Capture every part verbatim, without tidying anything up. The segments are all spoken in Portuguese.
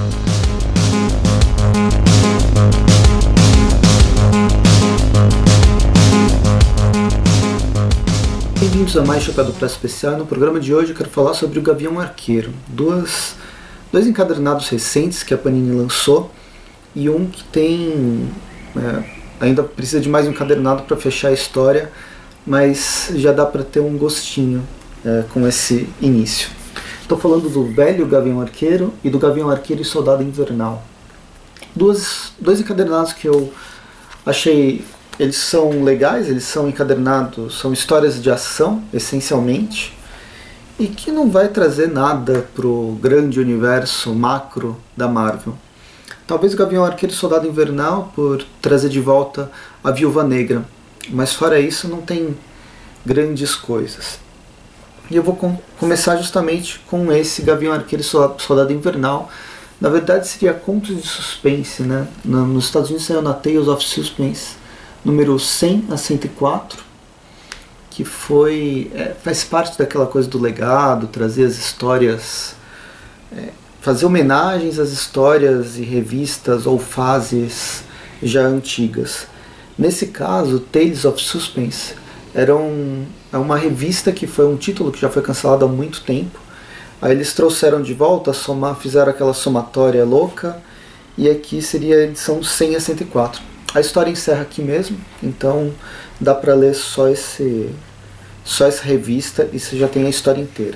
Bem-vindos a mais Chapéu do Press Especial. No programa de hoje eu quero falar sobre o Gavião Arqueiro. Duas, dois encadernados recentes que a Panini lançou e um que tem... É, ainda precisa de mais um encadernado para fechar a história, mas já dá para ter um gostinho é, com esse início. Estou falando do velho Gavião Arqueiro e do Gavião Arqueiro e Soldado Invernal. Duas, dois encadernados que eu achei... Eles são legais, eles são encadernados, são histórias de ação, essencialmente, e que não vai trazer nada para o grande universo macro da Marvel. Talvez o Gavião Arqueiro e Soldado Invernal por trazer de volta a Viúva Negra, mas fora isso não tem grandes coisas. E eu vou com começar justamente com esse Gavião Arqueiro e Soldado Invernal. Na verdade seria contos de suspense, né? Nos Estados Unidos saiu na Tales of Suspense, número cem a cento e quatro, que foi, é, faz parte daquela coisa do legado, trazer as histórias, é, fazer homenagens às histórias e revistas ou fases já antigas. Nesse caso, Tales of Suspense era um, é uma revista que foi um título que já foi cancelado há muito tempo. Aí eles trouxeram de volta, somar, fizeram aquela somatória louca, e aqui seria a edição cem a cento e quatro. A história encerra aqui mesmo, então dá para ler só, esse, só essa revista e você já tem a história inteira.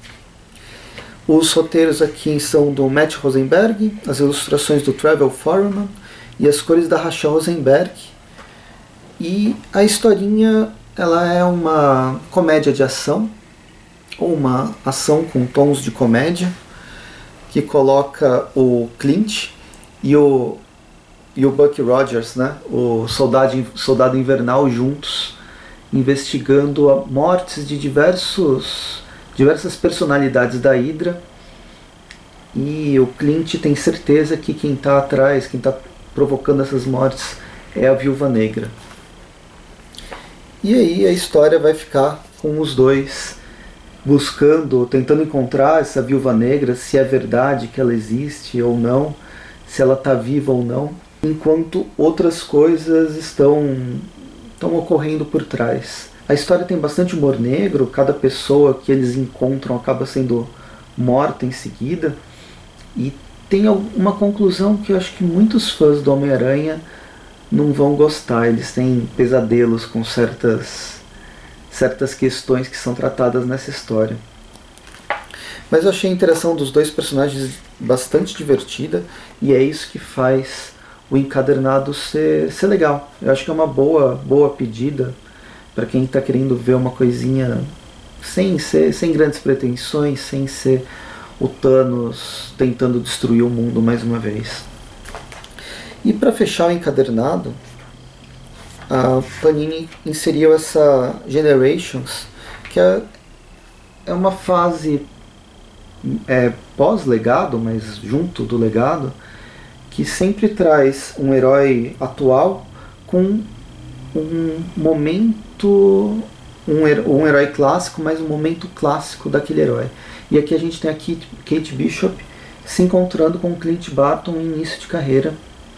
Os roteiros aqui são do Matt Rosenberg, as ilustrações do Travel Foreman e as cores da Rachel Rosenberg. E a historinha ela é uma comédia de ação, ou uma ação com tons de comédia, que coloca o Clint e o... e o Buck Rogers, né, o soldado, soldado invernal, juntos, investigando a mortes de diversos, diversas personalidades da Hydra. E o Clint tem certeza que quem está atrás, quem está provocando essas mortes é a Viúva Negra. E aí a história vai ficar com os dois buscando, tentando encontrar essa Viúva Negra, se é verdade que ela existe ou não, se ela está viva ou não, enquanto outras coisas estão, estão ocorrendo por trás. A história tem bastante humor negro, cada pessoa que eles encontram acaba sendo morta em seguida, e tem uma conclusão que eu acho que muitos fãs do Homem-Aranha não vão gostar. Eles têm pesadelos com certas, certas questões que são tratadas nessa história. Mas eu achei a interação dos dois personagens bastante divertida, e é isso que faz o encadernado ser, ser legal. Eu acho que é uma boa, boa pedida para quem está querendo ver uma coisinha sem, ser, sem grandes pretensões, sem ser o Thanos tentando destruir o mundo mais uma vez. E para fechar o encadernado, a Panini inseriu essa Generations, que é, é uma fase é, pós-legado, mas junto do legado, que sempre traz um herói atual com um momento, um, um herói clássico, mas um momento clássico daquele herói. E aqui a gente tem a Kate, Kate Bishop se encontrando com Clint Barton no início de carreira,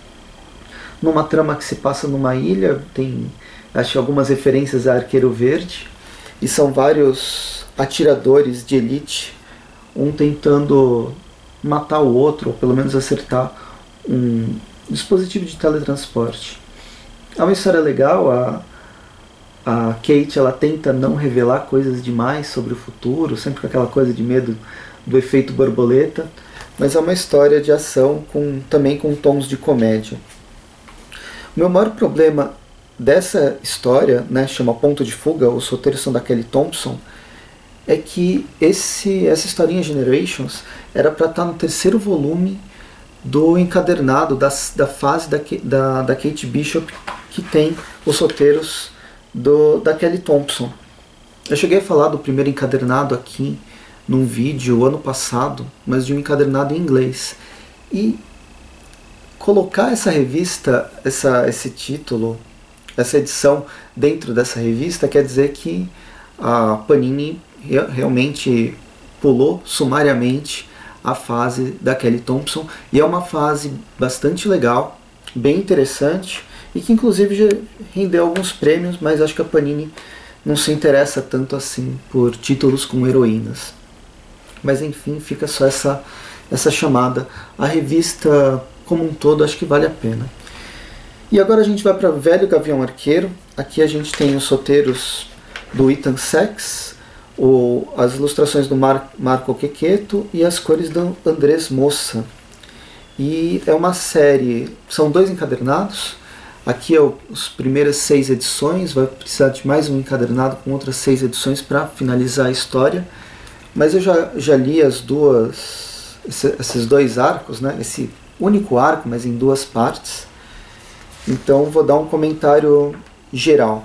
numa trama que se passa numa ilha, tem acho algumas referências a Arqueiro Verde, e são vários atiradores de elite, um tentando matar o outro, ou pelo menos acertar um dispositivo de teletransporte. É uma história legal. A, a Kate ela tenta não revelar coisas demais sobre o futuro, sempre com aquela coisa de medo do efeito borboleta, mas é uma história de ação com, também com tons de comédia. O meu maior problema dessa história, né, chama Ponto de Fuga, os roteiros são da Kelly Thompson, é que esse, essa historinha Generations era para estar no terceiro volume do encadernado da, da fase da, da, da Kate Bishop, que tem os roteiros do, da Kelly Thompson. Eu cheguei a falar do primeiro encadernado aqui num vídeo ano passado, mas de um encadernado em inglês. E colocar essa revista, essa, esse título, essa edição dentro dessa revista quer dizer que a Panini realmente pulou sumariamente a fase da Kelly Thompson, e é uma fase bastante legal, bem interessante, e que inclusive já rendeu alguns prêmios, mas acho que a Panini não se interessa tanto assim por títulos com heroínas. Mas enfim, fica só essa, essa chamada. A revista como um todo acho que vale a pena. E agora a gente vai para Velho Gavião Arqueiro. Aqui a gente tem os roteiros do Ethan Sacks, o, as ilustrações do Mar, Marco Quequeto e as cores do Andrés Mossa. E é uma série, são dois encadernados. Aqui é as primeiras seis edições, vai precisar de mais um encadernado com outras seis edições para finalizar a história. Mas eu já, já li as duas, esses dois arcos, né? Esse único arco, mas em duas partes. Então vou dar um comentário geral.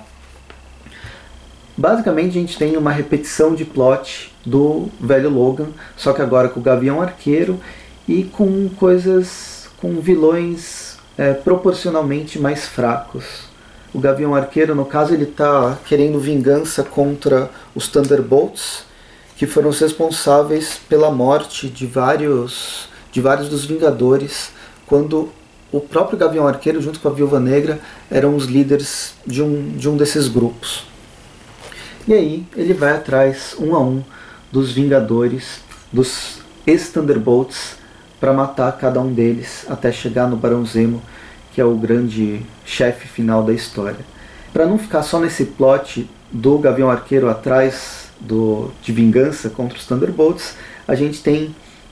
Basicamente a gente tem uma repetição de plot do velho Logan, só que agora com o Gavião Arqueiro e com coisas, com vilões é, proporcionalmente mais fracos. O Gavião Arqueiro, no caso, ele está querendo vingança contra os Thunderbolts, que foram os responsáveis pela morte de vários, de vários dos Vingadores, quando o próprio Gavião Arqueiro, junto com a Viúva Negra, eram os líderes de um, de um desses grupos. E aí ele vai atrás, um a um, dos Vingadores, dos ex-Thunderbolts, para matar cada um deles, até chegar no Barão Zemo, que é o grande chefe final da história. Para não ficar só nesse plot do Gavião Arqueiro atrás do, de vingança contra os Thunderbolts, a gente tem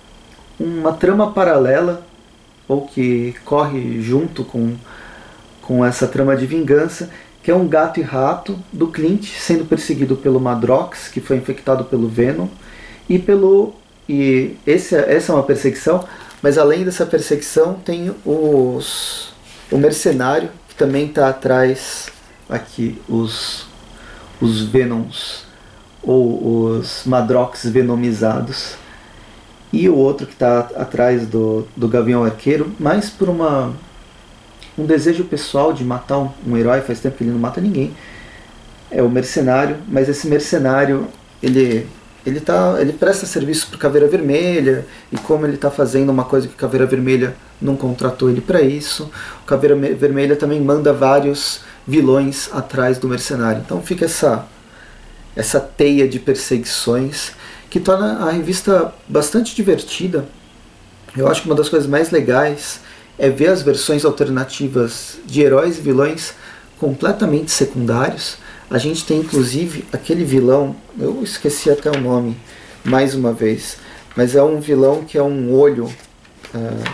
uma trama paralela, ou que corre junto com, com essa trama de vingança, que é um gato e rato do Clint sendo perseguido pelo Madrox, que foi infectado pelo Venom, e pelo... e esse, essa é uma perseguição, mas além dessa perseguição tem os, o Mercenário, que também está atrás, aqui, os, os Venoms, ou os Madrox venomizados, e o outro que está atrás do, do Gavião Arqueiro, mais por uma, um desejo pessoal de matar um, um herói. Faz tempo que ele não mata ninguém. É o Mercenário, mas esse Mercenário, ele, ele, tá, ele presta serviço para o Caveira Vermelha, e como ele está fazendo uma coisa que o Caveira Vermelha não contratou ele para isso, o Caveira Vermelha também manda vários vilões atrás do Mercenário. Então fica essa, essa teia de perseguições, que torna a revista bastante divertida. Eu acho que uma das coisas mais legais é ver as versões alternativas de heróis e vilões completamente secundários. A gente tem inclusive aquele vilão, eu esqueci até o nome mais uma vez, mas é um vilão que é um olho, uh,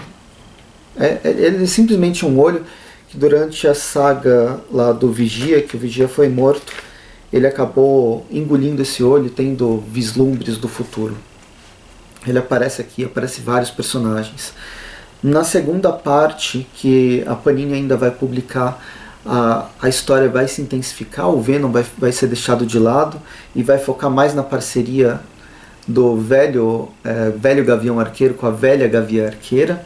é, ele é simplesmente um olho, que durante a saga lá do Vigia, que o Vigia foi morto, ele acabou engolindo esse olho, tendo vislumbres do futuro. Ele aparece aqui, aparece vários personagens. Na segunda parte, que a Panini ainda vai publicar, a, a história vai se intensificar, o Venom vai, vai ser deixado de lado e vai focar mais na parceria do velho, é, velho Gavião Arqueiro com a velha Gavião Arqueira.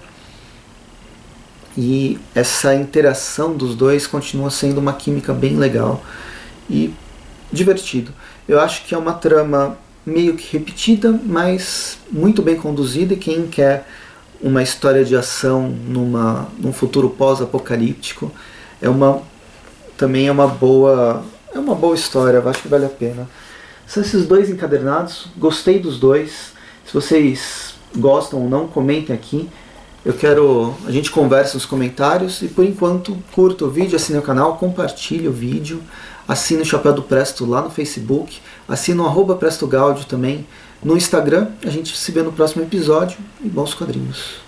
E essa interação dos dois continua sendo uma química bem legal e divertido. Eu acho que é uma trama meio que repetida, mas muito bem conduzida, e quem quer uma história de ação numa, num futuro pós-apocalíptico é uma, também é uma boa é uma boa história, eu acho que vale a pena. São esses dois encadernados, gostei dos dois. Se vocês gostam ou não, comentem aqui. Eu quero, a gente conversa nos comentários, e por enquanto curta o vídeo, assine o canal, compartilhe o vídeo, assine o Chapéu do Presto lá no Facebook, assine o arroba Presto Gaudio também no Instagram. A gente se vê no próximo episódio, e bons quadrinhos.